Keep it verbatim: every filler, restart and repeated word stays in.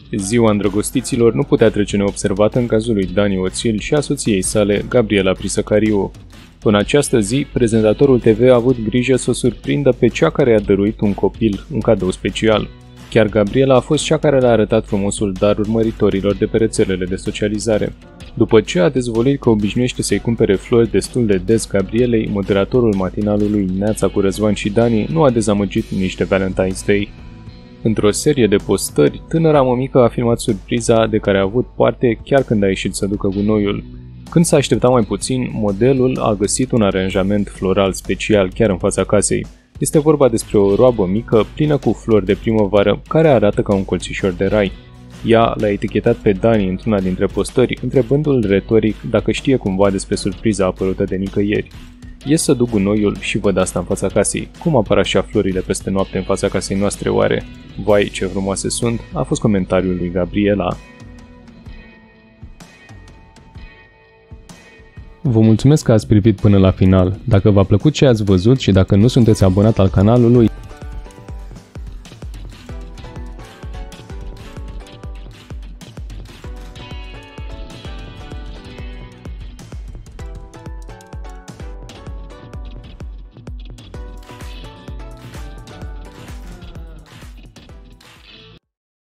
Ziua îndrăgostiților nu putea trece neobservată în cazul lui Dani Oțil și a soției sale, Gabriela Prisăcariu. În această zi, prezentatorul T V a avut grijă să o surprindă pe cea care i-a dăruit un copil, un cadou special. Chiar Gabriela a fost cea care le-a arătat frumosul dar urmăritorilor de pe rețelele de socializare. După ce a dezvăluit că obișnuiește să-i cumpere flori destul de des Gabrielei, moderatorul matinalului Neața cu Răzvan și Dani nu a dezamăgit nici de Valentine's Day. Într-o serie de postări, tânăra mămică a filmat surpriza de care a avut parte chiar când a ieșit să ducă gunoiul. Când s-a așteptat mai puțin, modelul a găsit un aranjament floral special chiar în fața casei. Este vorba despre o roabă mică, plină cu flori de primăvară, care arată ca un colțișor de rai. Ea l-a etichetat pe Dani într-una dintre postări, întrebându-l retoric dacă știe cumva despre surpriza apărută de nicăieri. Ies să duc gunoiul și văd asta în fața casei. Cum apar așa florile peste noapte în fața casei noastre oare? Vai, ce frumoase sunt, a fost comentariul lui Gabriela. Vă mulțumesc că ați privit până la final. Dacă v-a plăcut ce ați văzut și dacă nu sunteți abonat al canalului,